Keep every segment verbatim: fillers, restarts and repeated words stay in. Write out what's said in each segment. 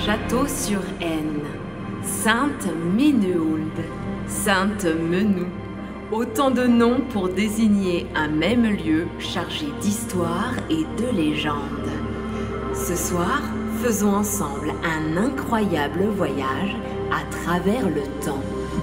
Château-sur-Aisne, Sainte-Ménehould, Sainte-Menou. Autant de noms pour désigner un même lieu chargé d'histoire et de légende. Ce soir, faisons ensemble un incroyable voyage à travers le temps.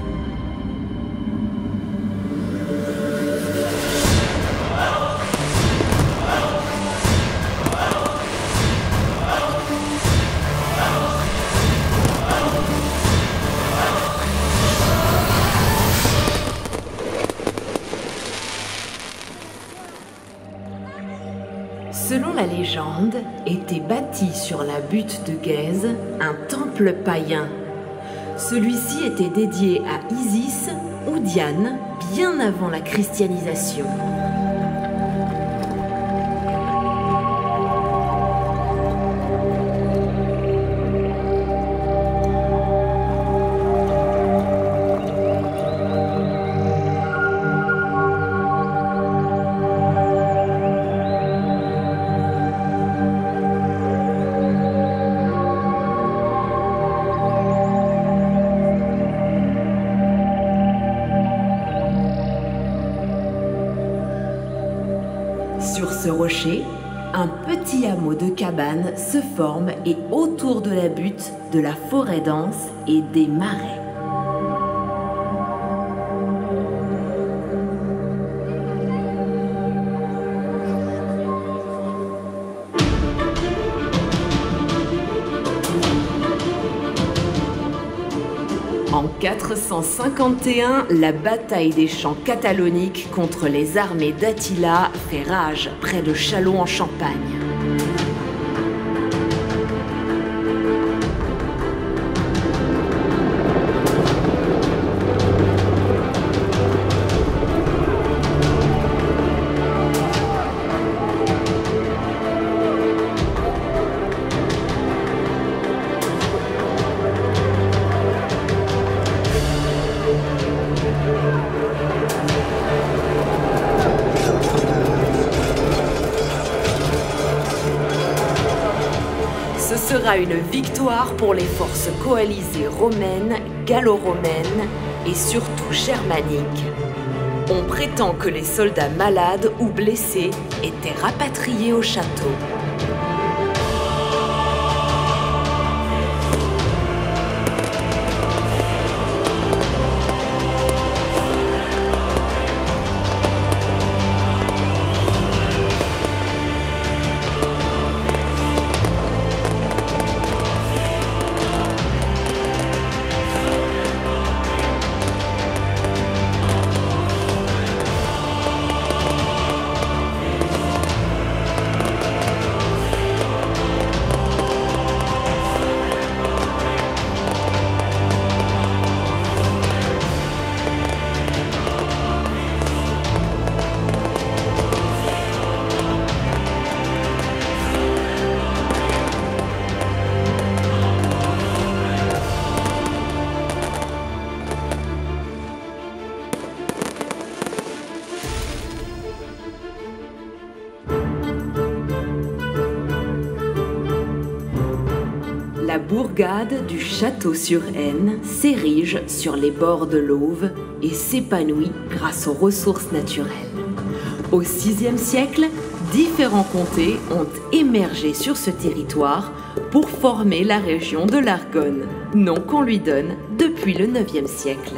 Selon la légende, était bâti sur la butte de Guèze un temple païen. Celui-ci était dédié à Isis ou Diane bien avant la christianisation. Sur ce rocher, un petit hameau de cabanes se forme et autour de la butte, de la forêt dense et des marais. En quatre cent cinquante et un, la bataille des champs cataloniques contre les armées d'Attila fait rage près de Châlons en Champagne. Ce sera une victoire pour les forces coalisées romaines, gallo-romaines et surtout germaniques. On prétend que les soldats malades ou blessés étaient rapatriés au château. La bourgade du Château-sur-Aisne s'érige sur les bords de l'Auve et s'épanouit grâce aux ressources naturelles. Au sixième siècle, différents comtés ont émergé sur ce territoire pour former la région de l'Argonne, nom qu'on lui donne depuis le neuvième siècle.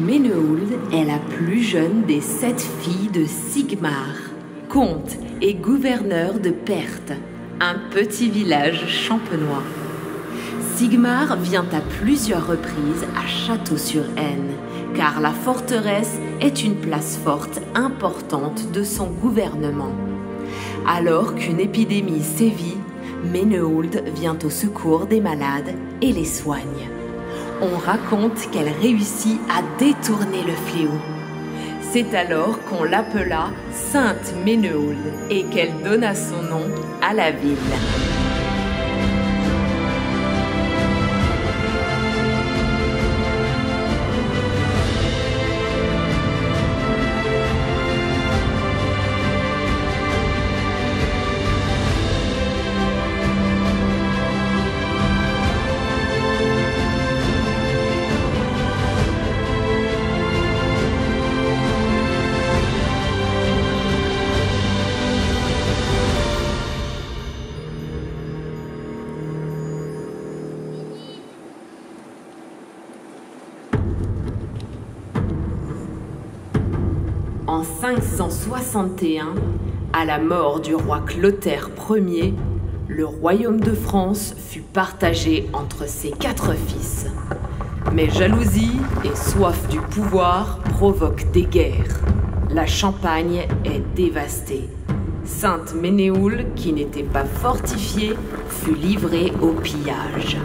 Menehould est la plus jeune des sept filles de Sigmar, comte et gouverneur de Perthes, un petit village champenois. Sigmar vient à plusieurs reprises à Château-sur-Aisne, car la forteresse est une place forte importante de son gouvernement. Alors qu'une épidémie sévit, Menehould vient au secours des malades et les soigne. On raconte qu'elle réussit à détourner le fléau. C'est alors qu'on l'appela Sainte Menehould et qu'elle donna son nom à la ville. En cinq cent soixante et un, à la mort du roi Clotaire Ier, le royaume de France fut partagé entre ses quatre fils. Mais jalousie et soif du pouvoir provoquent des guerres. La Champagne est dévastée. Sainte Menehould, qui n'était pas fortifiée, fut livrée au pillage.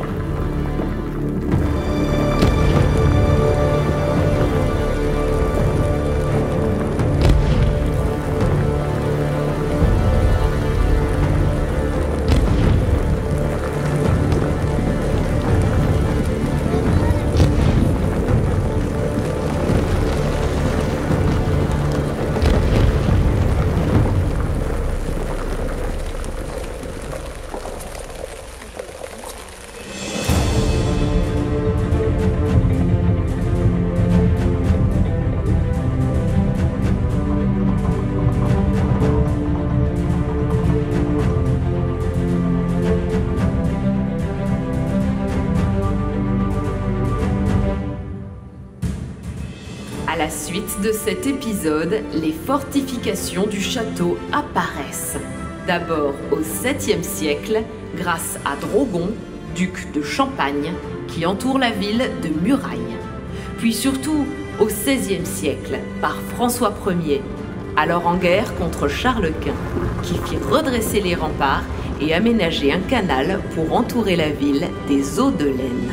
À la suite de cet épisode, les fortifications du château apparaissent. D'abord au septième siècle, grâce à Drogon, duc de Champagne, qui entoure la ville de murailles. Puis surtout au seizième siècle, par François Ier, alors en guerre contre Charles Quint, qui fit redresser les remparts et aménager un canal pour entourer la ville des eaux de l'Aisne.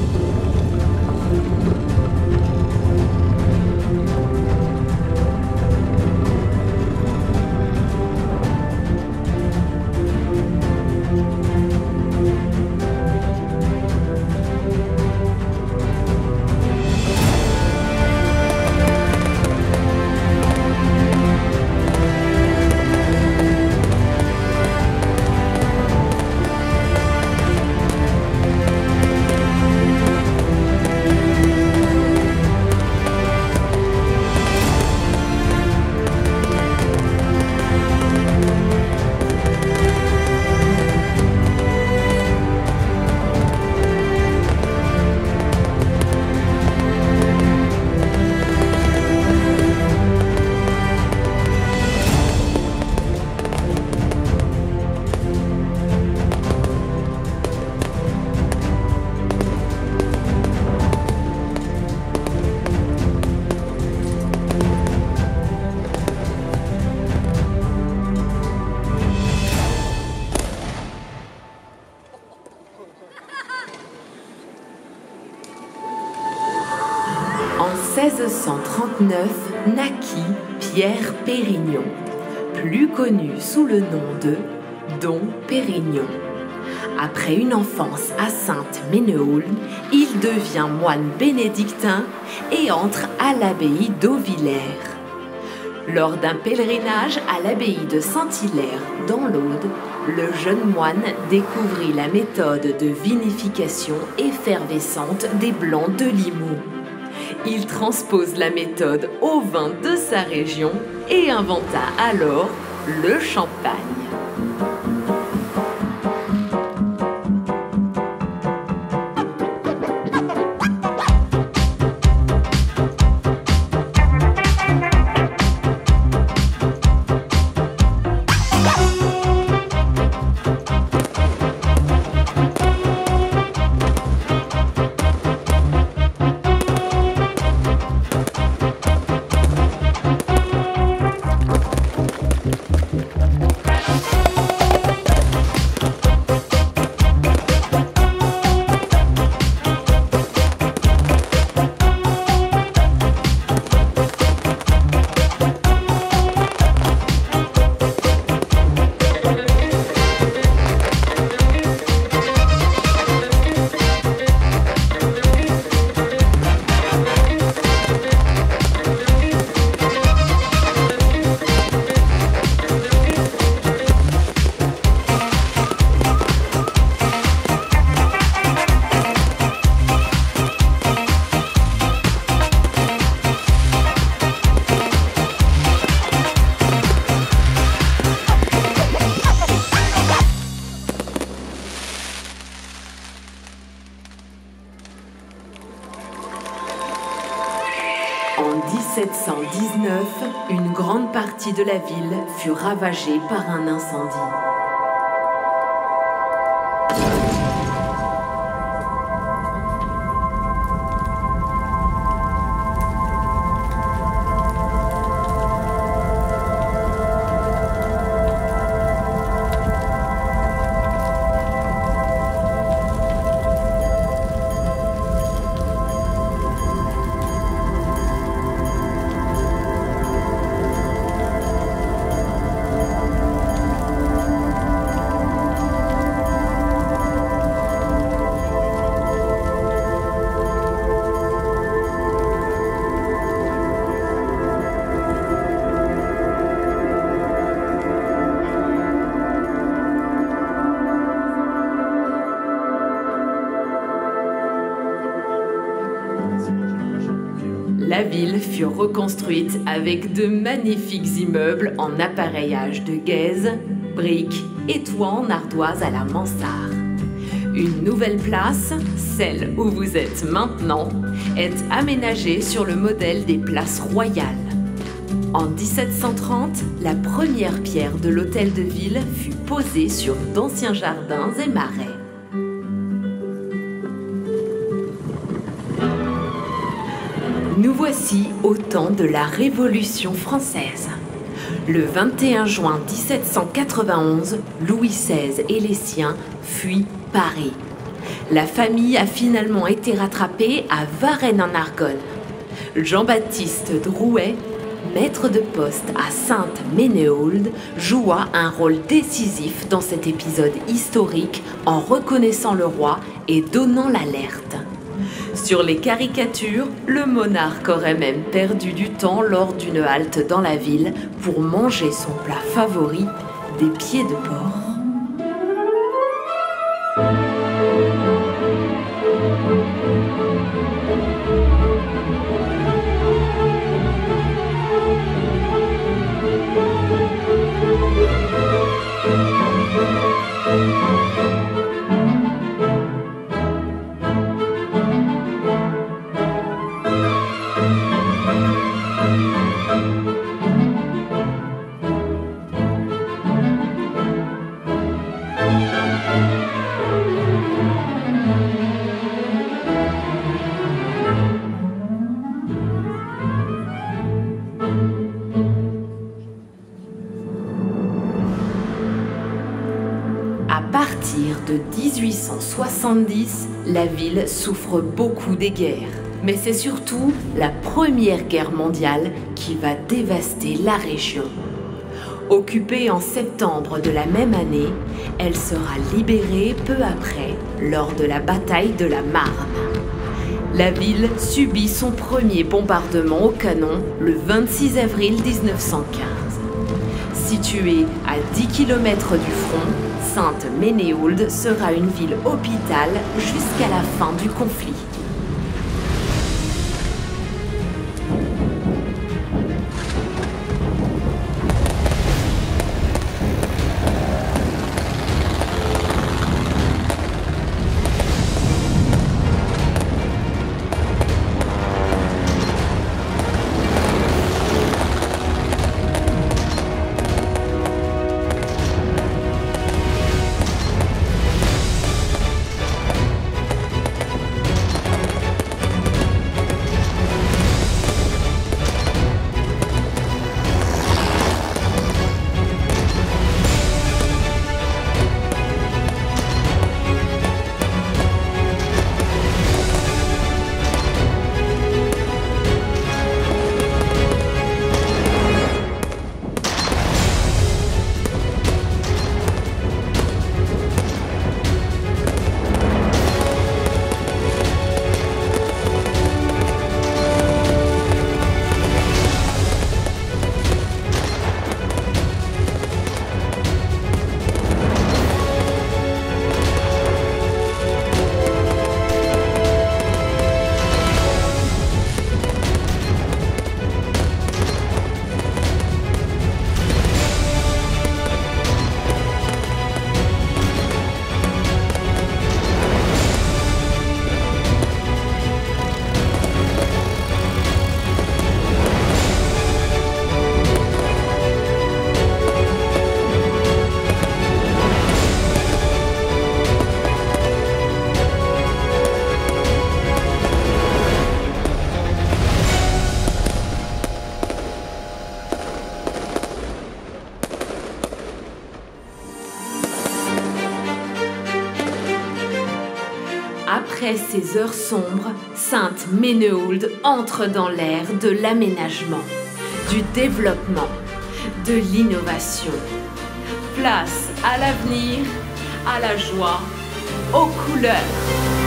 En seize cent trente-neuf naquit Pierre Pérignon, plus connu sous le nom de Dom Pérignon. Après une enfance à Sainte-Menehould, il devient moine bénédictin et entre à l'abbaye d'Auvillers. Lors d'un pèlerinage à l'abbaye de Saint-Hilaire dans l'Aude, le jeune moine découvrit la méthode de vinification effervescente des blancs de Limoux. Il transpose la méthode au vin de sa région et inventa alors le champagne. En dix-sept cent dix-neuf, une grande partie de la ville fut ravagée par un incendie. La ville fut reconstruite avec de magnifiques immeubles en appareillage de gaze, briques et toits en ardoise à la mansarde. Une nouvelle place, celle où vous êtes maintenant, est aménagée sur le modèle des places royales. En dix-sept cent trente, la première pierre de l'hôtel de ville fut posée sur d'anciens jardins et marais. Nous voici au temps de la Révolution française. Le vingt et un juin mille sept cent quatre-vingt-onze, Louis seize et les siens fuient Paris. La famille a finalement été rattrapée à Varennes-en-Argonne. Jean-Baptiste Drouet, maître de poste à Sainte-Ménéhould, joua un rôle décisif dans cet épisode historique en reconnaissant le roi et donnant l'alerte. Sur les caricatures, le monarque aurait même perdu du temps lors d'une halte dans la ville pour manger son plat favori, des pieds de porc. À partir de dix-huit cent soixante-dix, la ville souffre beaucoup des guerres. Mais c'est surtout la Première Guerre mondiale qui va dévaster la région. Occupée en septembre de la même année, elle sera libérée peu après, lors de la bataille de la Marne. La ville subit son premier bombardement au canon le vingt-six avril mille neuf cent quinze. Située à dix kilomètres du front, Sainte-Ménéhould sera une ville-hôpital jusqu'à la fin du conflit. Après ces heures sombres, Sainte Menehould entre dans l'ère de l'aménagement, du développement, de l'innovation. Place à l'avenir, à la joie, aux couleurs.